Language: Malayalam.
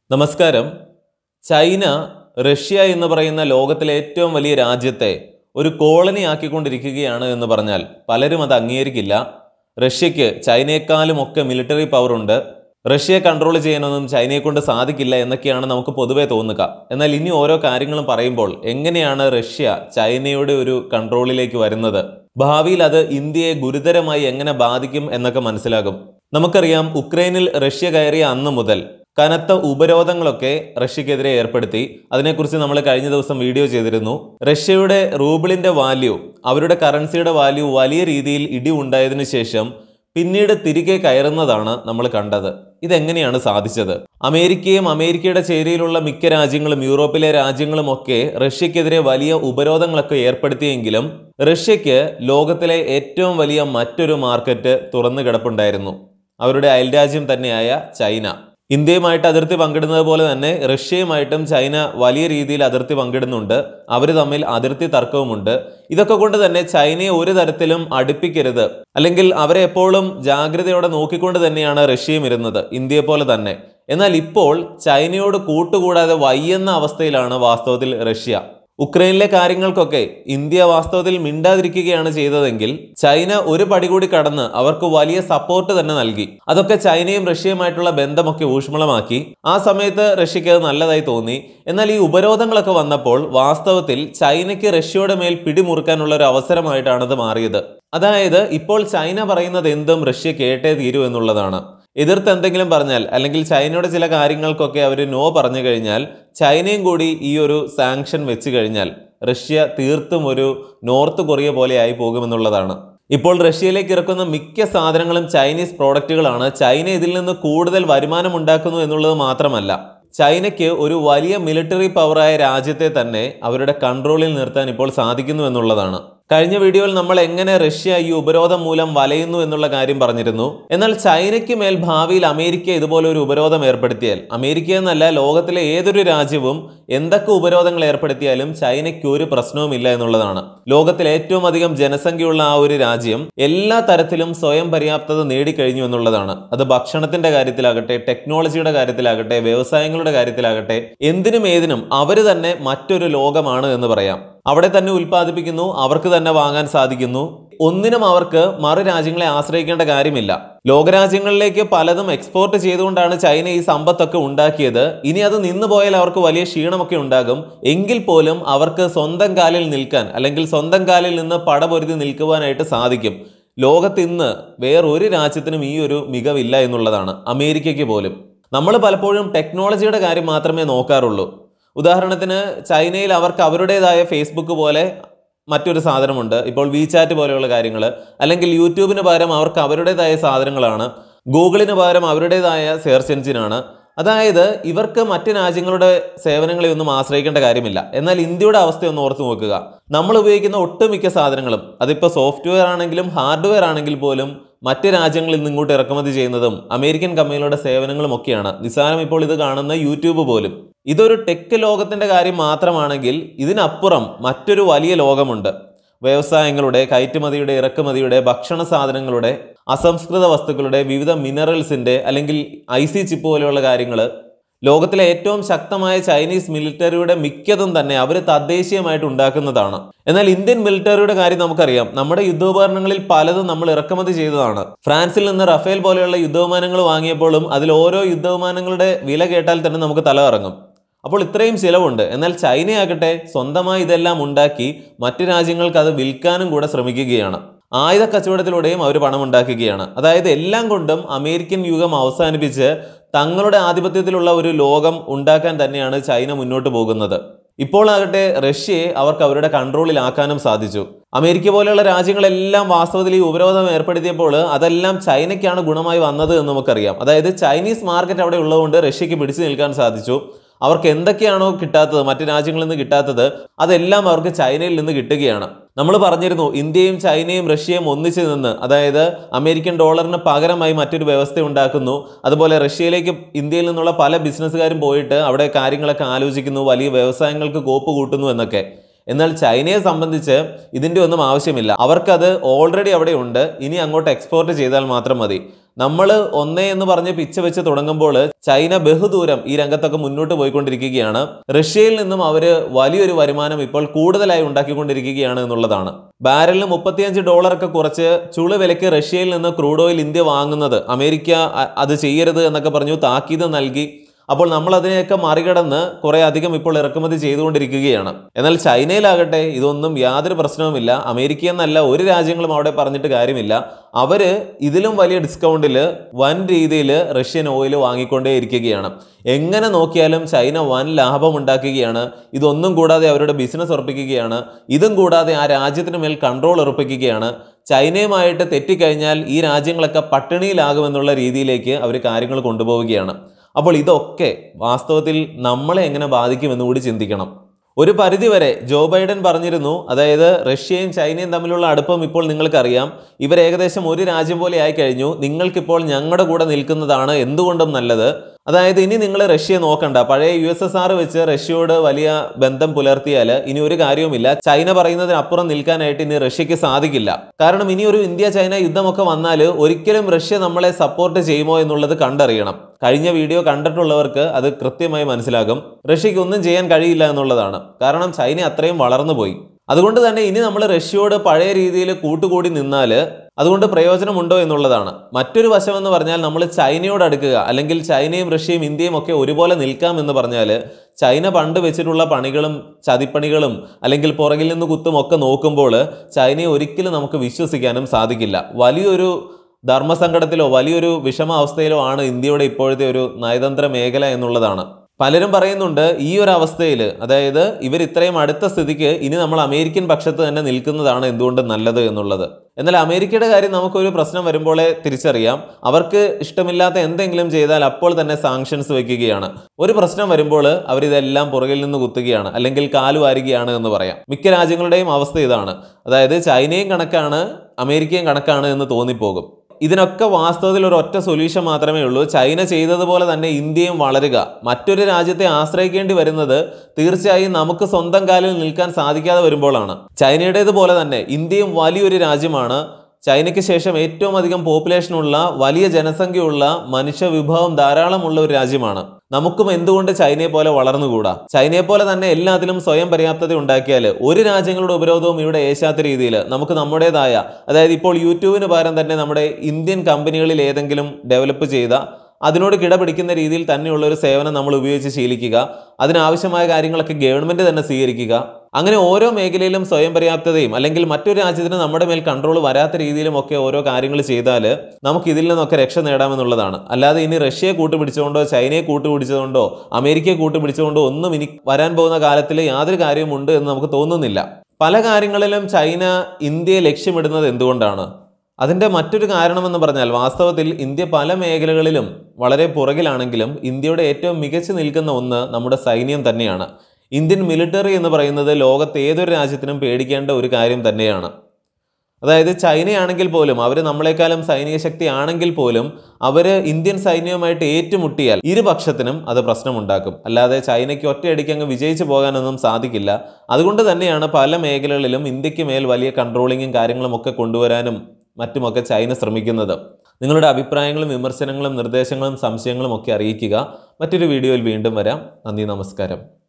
നമസ്കാരം. ചൈന റഷ്യ എന്ന് പറയുന്ന ലോകത്തിലെ ഏറ്റവും വലിയ രാജ്യത്തെ ഒരു കോളനി ആക്കിക്കൊണ്ടിരിക്കുകയാണ് എന്ന് പറഞ്ഞാൽ പലരും അത് അംഗീകരിക്കില്ല. റഷ്യക്ക് ചൈനയെക്കാളും ഒക്കെ മിലിറ്ററി പവർ ഉണ്ട്. റഷ്യയെ കൺട്രോൾ ചെയ്യാനൊന്നും ചൈനയെ കൊണ്ട് സാധിക്കില്ല എന്നൊക്കെയാണ് നമുക്ക് പൊതുവെ തോന്നുക. എന്നാൽ ഇനി ഓരോ കാര്യങ്ങളും പറയുമ്പോൾ എങ്ങനെയാണ് റഷ്യ ചൈനയുടെ ഒരു കൺട്രോളിലേക്ക് വരുന്നത്, ഭാവിയിൽ അത് ഇന്ത്യയെ ഗുരുതരമായി എങ്ങനെ ബാധിക്കും എന്നൊക്കെ മനസ്സിലാകും. നമുക്കറിയാം, ഉക്രൈനിൽ റഷ്യ കയറിയ അന്ന് മുതൽ കനത്ത ഉപരോധങ്ങളൊക്കെ റഷ്യക്കെതിരെ ഏർപ്പെടുത്തി. അതിനെക്കുറിച്ച് നമ്മൾ കഴിഞ്ഞ ദിവസം വീഡിയോ ചെയ്തിരുന്നു. റഷ്യയുടെ റൂബിളിന്റെ വാല്യൂ, അവരുടെ കറൻസിയുടെ വാല്യൂ വലിയ രീതിയിൽ ഇടി ഉണ്ടായതിനു ശേഷം പിന്നീട് തിരികെ കയറുന്നതാണ് നമ്മൾ കണ്ടത്. ഇതെങ്ങനെയാണ് സാധിച്ചത്? അമേരിക്കയും അമേരിക്കയുടെ ചേരിയിലുള്ള മിക്ക രാജ്യങ്ങളും യൂറോപ്പിലെ രാജ്യങ്ങളും ഒക്കെ റഷ്യക്കെതിരെ വലിയ ഉപരോധങ്ങളൊക്കെ ഏർപ്പെടുത്തിയെങ്കിലും റഷ്യക്ക് ലോകത്തിലെ ഏറ്റവും വലിയ മറ്റൊരു മാർക്കറ്റ് തുറന്നു കിടപ്പുണ്ടായിരുന്നു. അവരുടെ അയൽരാജ്യം തന്നെയായ ചൈന. ഇന്ത്യയുമായിട്ട് അതിർത്തി പങ്കിടുന്നത് പോലെ തന്നെ റഷ്യയുമായിട്ടും ചൈന വലിയ രീതിയിൽ അതിർത്തി പങ്കിടുന്നുണ്ട്. അവർ തമ്മിൽ അതിർത്തി തർക്കവുമുണ്ട്. ഇതൊക്കെ കൊണ്ട് തന്നെ ചൈനയെ ഒരു തരത്തിലും അടുപ്പിക്കരുത്, അല്ലെങ്കിൽ അവരെ എപ്പോഴും ജാഗ്രതയോടെ നോക്കിക്കൊണ്ട് തന്നെയാണ് റഷ്യയും ഇരുന്നത്, ഇന്ത്യയെ പോലെ തന്നെ. എന്നാൽ ഇപ്പോൾ ചൈനയോട് കൂട്ടുകൂടാതെ വയ്യുന്ന അവസ്ഥയിലാണ് വാസ്തവത്തിൽ റഷ്യ. ഉക്രൈനിലെ കാര്യങ്ങൾക്കൊക്കെ ഇന്ത്യ വാസ്തവത്തിൽ മിണ്ടാതിരിക്കുകയാണ് ചെയ്തതെങ്കിൽ ചൈന ഒരു പടി കൂടി കടന്ന് അവർക്ക് വലിയ സപ്പോർട്ട് തന്നെ നൽകി. അതൊക്കെ ചൈനയും റഷ്യയുമായിട്ടുള്ള ബന്ധമൊക്കെ ഊഷ്മളമാക്കി. ആ സമയത്ത് റഷ്യക്ക് അത് നല്ലതായി തോന്നി. എന്നാൽ ഈ ഉപരോധങ്ങളൊക്കെ വന്നപ്പോൾ വാസ്തവത്തിൽ ചൈനയ്ക്ക് റഷ്യയുടെ മേൽ പിടിമുറുക്കാനുള്ള ഒരു അവസരമായിട്ടാണത് മാറിയത്. അതായത് ഇപ്പോൾ ചൈന പറയുന്നത് എന്തും റഷ്യ കേട്ടേ തീരൂ എന്നുള്ളതാണ്. എതിർത്ത് എന്തെങ്കിലും പറഞ്ഞാൽ, അല്ലെങ്കിൽ ചൈനയുടെ ചില കാര്യങ്ങൾക്കൊക്കെ അവർ നോ പറഞ്ഞു കഴിഞ്ഞാൽ, ചൈനയും കൂടി ഈ ഒരു സാങ്ഷൻ വെച്ച് കഴിഞ്ഞാൽ റഷ്യ തീർത്തും ഒരു നോർത്ത് കൊറിയ പോലെ ആയി പോകുമെന്നുള്ളതാണ്. ഇപ്പോൾ റഷ്യയിലേക്ക് ഇറക്കുന്ന മിക്ക സാധനങ്ങളും ചൈനീസ് പ്രോഡക്റ്റുകളാണ്. ചൈന ഇതിൽ നിന്ന് കൂടുതൽ വരുമാനം ഉണ്ടാക്കുന്നു എന്നുള്ളത് മാത്രമല്ല, ചൈനയ്ക്ക് ഒരു വലിയ മിലിറ്ററി പവറായ രാജ്യത്തെ തന്നെ അവരുടെ കൺട്രോളിൽ നിർത്താൻ ഇപ്പോൾ സാധിക്കുന്നു എന്നുള്ളതാണ്. കഴിഞ്ഞ വീഡിയോയിൽ നമ്മൾ എങ്ങനെ റഷ്യ ഈ ഉപരോധം മൂലം വലയുന്നു എന്നുള്ള കാര്യം പറഞ്ഞിരുന്നു. എന്നാൽ ചൈനയ്ക്ക് മേൽ ഭാവിയിൽ അമേരിക്ക ഇതുപോലെ ഒരു ഉപരോധം ഏർപ്പെടുത്തിയാൽ, അമേരിക്ക എന്നല്ല ലോകത്തിലെ ഏതൊരു രാജ്യവും എന്തൊക്കെ ഉപരോധങ്ങൾ ഏർപ്പെടുത്തിയാലും ചൈനയ്ക്ക് ഒരു പ്രശ്നവുമില്ല എന്നുള്ളതാണ്. ലോകത്തിൽ ഏറ്റവും അധികം ജനസംഖ്യയുള്ള ആ ഒരു രാജ്യം എല്ലാ തരത്തിലും സ്വയം പര്യാപ്തത നേടിക്കഴിഞ്ഞു എന്നുള്ളതാണ്. അത് ഭക്ഷണത്തിന്റെ കാര്യത്തിലാകട്ടെ, ടെക്നോളജിയുടെ കാര്യത്തിലാകട്ടെ, വ്യവസായങ്ങളുടെ കാര്യത്തിലാകട്ടെ, എന്തിനും ഏതിനും അവർ തന്നെ മറ്റൊരു ലോകമാണ് എന്ന് പറയാം. അവിടെ തന്നെ ഉൽപ്പാദിപ്പിക്കുന്നു, അവർക്ക് തന്നെ വാങ്ങാൻ സാധിക്കുന്നു. ഒന്നിനും അവർക്ക് മറു രാജ്യങ്ങളെ ആശ്രയിക്കേണ്ട കാര്യമില്ല. ലോകരാജ്യങ്ങളിലേക്ക് പലതും എക്സ്പോർട്ട് ചെയ്തുകൊണ്ടാണ് ചൈന ഈ സമ്പത്തൊക്കെ ഉണ്ടാക്കിയത്. ഇനി അത് നിന്നു പോയാൽ അവർക്ക് വലിയ ക്ഷീണമൊക്കെ ഉണ്ടാകും. എങ്കിൽ പോലും അവർക്ക് സ്വന്തം കാലിൽ നിൽക്കാൻ, അല്ലെങ്കിൽ സ്വന്തം കാലിൽ നിന്ന് പടപൊരുതി നിൽക്കുവാനായിട്ട് സാധിക്കും. ലോകത്ത് ഇന്ന് വേറൊരു രാജ്യത്തിനും ഈ ഒരു മികവില്ല എന്നുള്ളതാണ്, അമേരിക്കയ്ക്ക് പോലും. നമ്മൾ പലപ്പോഴും ടെക്നോളജിയുടെ കാര്യം മാത്രമേ നോക്കാറുള്ളൂ. ഉദാഹരണത്തിന് ചൈനയിൽ അവർക്ക് അവരുടേതായ ഫേസ്ബുക്ക് പോലെ മറ്റൊരു സാധനമുണ്ട്, ഇപ്പോൾ വിചാറ്റ് പോലെയുള്ള കാര്യങ്ങൾ. അല്ലെങ്കിൽ യൂട്യൂബിന് പകരം അവർക്ക് അവരുടേതായ സാധനങ്ങളാണ്. ഗൂഗിളിന് പകരം അവരുടേതായ സെർച്ച് എഞ്ചിനാണ്. അതായത് ഇവർക്ക് മറ്റ് രാജ്യങ്ങളുടെ സേവനങ്ങളെ ഒന്നും ആശ്രയിക്കേണ്ട കാര്യമില്ല. എന്നാൽ ഇന്ത്യയുടെ അവസ്ഥയൊന്ന് ഓർത്ത് നോക്കുക. നമ്മൾ ഉപയോഗിക്കുന്ന ഒട്ടുമിക്ക സാധനങ്ങളും, അതിപ്പോൾ സോഫ്റ്റ്വെയർ ആണെങ്കിലും ഹാർഡ്വെയർ ആണെങ്കിൽ പോലും മറ്റ് രാജ്യങ്ങളിൽ നിന്ന് ഇങ്ങോട്ട് ഇറക്കുമതി ചെയ്യുന്നതും അമേരിക്കൻ കമ്പനികളുടെ സേവനങ്ങളും ഒക്കെയാണ്. നിസ്സാരം ഇപ്പോൾ ഇത് കാണുന്ന യൂട്യൂബ് പോലും. ഇതൊരു ടെക് ലോകത്തിന്റെ കാര്യം മാത്രമാണെങ്കിൽ ഇതിനപ്പുറം മറ്റൊരു വലിയ ലോകമുണ്ട്. വ്യവസായങ്ങളുടെ, കയറ്റുമതിയുടെ, ഇറക്കുമതിയുടെ, ഭക്ഷണ സാധനങ്ങളുടെ, അസംസ്കൃത വസ്തുക്കളുടെ, വിവിധ മിനറൽസിന്റെ, അല്ലെങ്കിൽ IC ചിപ്പ് പോലെയുള്ള കാര്യങ്ങൾ. ലോകത്തിലെ ഏറ്റവും ശക്തമായ ചൈനീസ് മിലിറ്ററിയുടെ മിക്കതും തന്നെ അവർ തദ്ദേശീയമായിട്ട് ഉണ്ടാക്കുന്നതാണ്. എന്നാൽ ഇന്ത്യൻ മിലിറ്ററിയുടെ കാര്യം നമുക്കറിയാം. നമ്മുടെ യുദ്ധോപകരണങ്ങളിൽ പലതും നമ്മൾ ഇറക്കുമതി ചെയ്തതാണ്. ഫ്രാൻസിൽ നിന്ന് റഫേൽ പോലെയുള്ള യുദ്ധവിമാനങ്ങൾ വാങ്ങിയപ്പോഴും അതിൽ ഓരോ യുദ്ധവിമാനങ്ങളുടെ വില കേട്ടാൽ തന്നെ നമുക്ക് തല കറങ്ങും. അപ്പോൾ ഇത്രയും ചിലവുണ്ട്. എന്നാൽ ചൈനയാകട്ടെ സ്വന്തമായി ഇതെല്ലാം ഉണ്ടാക്കി മറ്റു രാജ്യങ്ങൾക്ക് അത് വിൽക്കാനും കൂടെ ശ്രമിക്കുകയാണ്. ആയുധ കച്ചവടത്തിലൂടെയും അവർ പണം ഉണ്ടാക്കുകയാണ്. അതായത് എല്ലാം കൊണ്ടും അമേരിക്കൻ യുഗം അവസാനിപ്പിച്ച് തങ്ങളുടെ ആധിപത്യത്തിലുള്ള ഒരു ലോകം ഉണ്ടാക്കാൻ തന്നെയാണ് ചൈന മുന്നോട്ട് പോകുന്നത്. ഇപ്പോൾ ആകട്ടെ റഷ്യയെ അവർക്ക് അവരുടെ കൺട്രോളിലാക്കാനും സാധിച്ചു. അമേരിക്ക പോലെയുള്ള രാജ്യങ്ങളെല്ലാം വാസ്തവത്തിൽ ഈ ഉപരോധം ഏർപ്പെടുത്തിയപ്പോൾ അതെല്ലാം ചൈനയ്ക്കാണ് ഗുണമായി വന്നത് എന്ന് നമുക്കറിയാം. അതായത് ചൈനീസ് മാർക്കറ്റ് അവിടെ ഉള്ളതുകൊണ്ട് റഷ്യക്ക് പിടിച്ചു നിൽക്കാൻ സാധിച്ചു. അവർക്ക് എന്തൊക്കെയാണോ കിട്ടാത്തത്, മറ്റു രാജ്യങ്ങളിൽ നിന്ന് കിട്ടാത്തത്, അതെല്ലാം അവർക്ക് ചൈനയിൽ നിന്ന് കിട്ടുകയാണ്. നമ്മൾ പറഞ്ഞിരുന്നു, ഇന്ത്യയും ചൈനയും റഷ്യയും ഒന്നിച്ചു നിന്ന്, അതായത് അമേരിക്കൻ ഡോളറിന് പകരമായി മറ്റൊരു വ്യവസ്ഥ ഉണ്ടാക്കുന്നു. അതുപോലെ റഷ്യയിലേക്ക് ഇന്ത്യയിൽ നിന്നുള്ള പല ബിസിനസ്സുകാരും പോയിട്ട് അവിടെ കാര്യങ്ങളൊക്കെ ആലോചിക്കുന്നു, വലിയ വ്യവസായങ്ങൾക്ക് കോപ്പ് കൂട്ടുന്നു എന്നൊക്കെ. എന്നാൽ ചൈനയെ സംബന്ധിച്ച് ഇതിൻ്റെ ഒന്നും ആവശ്യമില്ല. അവർക്കത് ഓൾറെഡി അവിടെ ഉണ്ട്. ഇനി അങ്ങോട്ട് എക്സ്പോർട്ട് ചെയ്താൽ മാത്രം മതി. നമ്മൾ ഒന്നേ എന്ന് പറഞ്ഞ് പിച്ച വെച്ച് തുടങ്ങുമ്പോൾ ചൈന ബഹുദൂരം ഈ രംഗത്തൊക്കെ മുന്നോട്ട് പോയിക്കൊണ്ടിരിക്കുകയാണ്. റഷ്യയിൽ നിന്നും അവര് വലിയൊരു വരുമാനം ഇപ്പോൾ കൂടുതലായി ഉണ്ടാക്കിക്കൊണ്ടിരിക്കുകയാണ് എന്നുള്ളതാണ്. ബാരലിന് $35 ഒക്കെ കുറച്ച് ചുളു വിലയ്ക്ക് റഷ്യയിൽ നിന്ന് ക്രൂഡ് ഓയിൽ ഇന്ത്യ വാങ്ങുന്നത് അമേരിക്ക അത് ചെയ്യരുത് എന്നൊക്കെ പറഞ്ഞു താക്കീത് നൽകി. അപ്പോൾ നമ്മൾ അതിനെയൊക്കെ മറികടന്ന് കുറെ അധികം ഇപ്പോൾ ഇറക്കുമതി ചെയ്തുകൊണ്ടിരിക്കുകയാണ്. എന്നാൽ ചൈനയിലാകട്ടെ ഇതൊന്നും യാതൊരു പ്രശ്നവുമില്ല. അമേരിക്ക എന്നല്ല ഒരു രാജ്യങ്ങളും അവിടെ പറഞ്ഞിട്ട് കാര്യമില്ല. അവര് ഇതിലും വലിയ ഡിസ്കൗണ്ടിൽ വൻ രീതിയിൽ റഷ്യൻ ഓയിൽ വാങ്ങിക്കൊണ്ടേ ഇരിക്കുകയാണ്. എങ്ങനെ നോക്കിയാലും ചൈന വൻ ലാഭം ഉണ്ടാക്കുകയാണ്. ഇതൊന്നും കൂടാതെ അവരുടെ ബിസിനസ് ഉറപ്പിക്കുകയാണ്. ഇതും കൂടാതെ ആ രാജ്യത്തിന് മേൽ കൺട്രോൾ ഉറപ്പിക്കുകയാണ്. ചൈനയുമായിട്ട് തെറ്റിക്കഴിഞ്ഞാൽ ഈ രാജ്യങ്ങളൊക്കെ പട്ടിണിയിലാകുമെന്നുള്ള രീതിയിലേക്ക് അവർ കാര്യങ്ങൾ കൊണ്ടുപോവുകയാണ്. അപ്പോൾ ഇതൊക്കെ വാസ്തവത്തിൽ നമ്മളെ എങ്ങനെ ബാധിക്കുമെന്ന് കൂടി ചിന്തിക്കണം. ഒരു പരിധിവരെ ജോ ബൈഡൻ പറഞ്ഞിരുന്നു, അതായത് റഷ്യയും ചൈനയും തമ്മിലുള്ള അടുപ്പം ഇപ്പോൾ നിങ്ങൾക്കറിയാം, ഇവർ ഏകദേശം ഒരു രാജ്യം പോലെ ആയിക്കഴിഞ്ഞു, നിങ്ങൾക്കിപ്പോൾ ഞങ്ങളുടെ കൂടെ നിൽക്കുന്നതാണ് എന്തുകൊണ്ടും നല്ലത്. അതായത് ഇനി നിങ്ങൾ റഷ്യയെ നോക്കണ്ട, പഴയ USSR വെച്ച് റഷ്യയോട് വലിയ ബന്ധം പുലർത്തിയാൽ ഇനി ഒരു കാര്യവുമില്ല, ചൈന പറയുന്നതിനപ്പുറം നിൽക്കാനായിട്ട് ഇനി റഷ്യക്ക് സാധിക്കില്ല. കാരണം ഇനി ഒരു ഇന്ത്യ ചൈന യുദ്ധമൊക്കെ വന്നാൽ ഒരിക്കലും റഷ്യ നമ്മളെ സപ്പോർട്ട് ചെയ്യുമോ എന്നുള്ളത് കണ്ടറിയണം. കഴിഞ്ഞ വീഡിയോ കണ്ടിട്ടുള്ളവർക്ക് അത് കൃത്യമായി മനസ്സിലാകും. റഷ്യക്ക് ഒന്നും ചെയ്യാൻ കഴിയില്ല എന്നുള്ളതാണ്. കാരണം ചൈന അത്രയും വളർന്നുപോയി. അതുകൊണ്ട് തന്നെ ഇനി നമ്മൾ റഷ്യയോട് പഴയ രീതിയിൽ കൂട്ടുകൂടി നിന്നാൽ അതുകൊണ്ട് പ്രയോജനമുണ്ടോ എന്നുള്ളതാണ്. മറ്റൊരു വശമെന്ന് പറഞ്ഞാൽ നമ്മൾ ചൈനയോട് അടുക്കുക, അല്ലെങ്കിൽ ചൈനയും റഷ്യയും ഇന്ത്യയും ഒക്കെ ഒരുപോലെ നിൽക്കാം എന്ന് പറഞ്ഞാൽ ചൈന പണ്ട് വെച്ചിട്ടുള്ള പണികളും ചതിപ്പണികളും അല്ലെങ്കിൽ പുറകിൽ നിന്ന് കുത്തും ഒക്കെ നോക്കുമ്പോൾ ചൈനയെ ഒരിക്കലും നമുക്ക് വിശ്വസിക്കാനും സാധിക്കില്ല. വലിയൊരു ധർമ്മസങ്കടത്തിലോ വലിയൊരു വിഷമാവസ്ഥയിലോ ആണ് ഇന്ത്യയുടെ ഇപ്പോഴത്തെ ഒരു നയതന്ത്ര മേഖല എന്നുള്ളതാണ്. പലരും പറയുന്നുണ്ട് ഈ ഒരു അവസ്ഥയിൽ, അതായത് ഇവർ ഇത്രയും അടുത്ത സ്ഥിതിക്ക് ഇനി നമ്മൾ അമേരിക്കൻ പക്ഷത്ത് തന്നെ നിൽക്കുന്നതാണ് എന്തുകൊണ്ട് നല്ലത് എന്നുള്ളത്. എന്നാൽ അമേരിക്കയുടെ കാര്യം നമുക്കൊരു പ്രശ്നം വരുമ്പോഴേ തിരിച്ചറിയാം. അവർക്ക് ഇഷ്ടമില്ലാത്ത എന്തെങ്കിലും ചെയ്താൽ അപ്പോൾ തന്നെ സാങ്ഷൻസ് വെക്കുകയാണ്. ഒരു പ്രശ്നം വരുമ്പോൾ അവരിതെല്ലാം പുറകിൽ നിന്ന് കുത്തുകയാണ്, അല്ലെങ്കിൽ കാലുവാരുകയാണ് എന്ന് പറയാം. മിക്ക രാജ്യങ്ങളുടെയും അവസ്ഥ ഇതാണ്. അതായത് ചൈനയും കണക്കാണ്, അമേരിക്കയും കണക്കാണ് എന്ന് തോന്നിപ്പോകും. ഇതിനൊക്കെ വാസ്തവത്തിൽ ഒരു ഒറ്റ സൊല്യൂഷൻ മാത്രമേ ഉള്ളൂ. ചൈന ചെയ്തതുപോലെ തന്നെ ഇന്ത്യയും വളരുക. മറ്റൊരു രാജ്യത്തെ ആശ്രയിക്കേണ്ടി വരുന്നത് തീർച്ചയായും നമുക്ക് സ്വന്തം കാലിൽ നിൽക്കാൻ സാധിക്കാതെ വരുമ്പോഴാണ്. ചൈനയുടേതുപോലെ തന്നെ ഇന്ത്യയും വലിയൊരു രാജ്യമാണ്. ചൈനയ്ക്ക് ശേഷം ഏറ്റവും അധികം പോപ്പുലേഷനുള്ള, വലിയ ജനസംഖ്യയുള്ള, മനുഷ്യ വിഭവം ധാരാളമുള്ള ഒരു രാജ്യമാണ്. നമുക്കും എന്തുകൊണ്ട് ചൈനയെ പോലെ വളർന്നുകൂടാ? ചൈനയെ പോലെ തന്നെ എല്ലാത്തിലും സ്വയം പര്യാപ്തത ഉണ്ടാക്കിയാൽ ഒരു രാജ്യങ്ങളുടെ ഉപരോധവും ഇവിടെ ഏശാത്ത രീതിയിൽ നമുക്ക് നമ്മുടേതായ, അതായത് ഇപ്പോൾ യൂട്യൂബിന് പകരം തന്നെ നമ്മുടെ ഇന്ത്യൻ കമ്പനികളിൽ ഏതെങ്കിലും ഡെവലപ്പ് ചെയ്ത, അതിനോട് കിടപിടിക്കുന്ന രീതിയിൽ തന്നെയുള്ള ഒരു സേവനം നമ്മൾ ഉപയോഗിച്ച് ശീലിക്കുക. അതിനാവശ്യമായ കാര്യങ്ങളൊക്കെ ഗവൺമെന്റ് തന്നെ സ്വീകരിക്കുക. അങ്ങനെ ഓരോ മേഖലയിലും സ്വയം പര്യാപ്തതയും, അല്ലെങ്കിൽ മറ്റൊരു രാജ്യത്തിന് നമ്മുടെ മേൽ കൺട്രോൾ വരാത്ത രീതിയിലും ഒക്കെ ഓരോ കാര്യങ്ങൾ ചെയ്താൽ നമുക്ക് ഇതിൽ നിന്നൊക്കെ രക്ഷ നേടാമെന്നുള്ളതാണ്. അല്ലാതെ ഇനി റഷ്യയെ കൂട്ടുപിടിച്ചുകൊണ്ടോ ചൈനയെ കൂട്ടുപിടിച്ചുകൊണ്ടോ അമേരിക്കയെ കൂട്ടുപിടിച്ചുകൊണ്ടോ ഒന്നും ഇനി വരാൻ പോകുന്ന കാലത്തിൽ യാതൊരു കാര്യമുണ്ട് എന്ന് നമുക്ക് തോന്നുന്നില്ല. പല കാര്യങ്ങളിലും ചൈന ഇന്ത്യയെ ലക്ഷ്യമിടുന്നത് എന്തുകൊണ്ടാണ്? അതിൻ്റെ മറ്റൊരു കാരണമെന്ന് പറഞ്ഞാൽ വാസ്തവത്തിൽ ഇന്ത്യ പല മേഖലകളിലും വളരെ പുറകിലാണെങ്കിലും ഇന്ത്യയുടെ ഏറ്റവും മികച്ചു നിൽക്കുന്ന ഒന്ന് നമ്മുടെ സൈന്യം തന്നെയാണ്. ഇന്ത്യൻ മിലിറ്ററി എന്ന് പറയുന്നത് ലോകത്ത് ഏതൊരു രാജ്യത്തിനും പേടിക്കേണ്ട ഒരു കാര്യം തന്നെയാണ്. അതായത് ചൈനയാണെങ്കിൽ പോലും, അവർ നമ്മളെക്കാളും സൈനിക ശക്തി ആണെങ്കിൽ പോലും, അവർ ഇന്ത്യൻ സൈന്യവുമായിട്ട് ഏറ്റുമുട്ടിയാൽ ഇരുപക്ഷത്തിനും അത് പ്രശ്നമുണ്ടാക്കും. അല്ലാതെ ചൈനയ്ക്ക് ഒറ്റയടിക്ക് അങ്ങ് വിജയിച്ചു പോകാനൊന്നും സാധിക്കില്ല. അതുകൊണ്ട് തന്നെയാണ് പല മേഖലകളിലും ഇന്ത്യക്ക് മേൽ വലിയ കൺട്രോളിങ്ങും കാര്യങ്ങളും ഒക്കെ കൊണ്ടുവരാനും മറ്റുമൊക്കെ ചൈന ശ്രമിക്കുന്നത്. നിങ്ങളുടെ അഭിപ്രായങ്ങളും വിമർശനങ്ങളും നിർദ്ദേശങ്ങളും സംശയങ്ങളും ഒക്കെ അറിയിക്കുക. മറ്റൊരു വീഡിയോയിൽ വീണ്ടും വരാം. നന്ദി, നമസ്കാരം.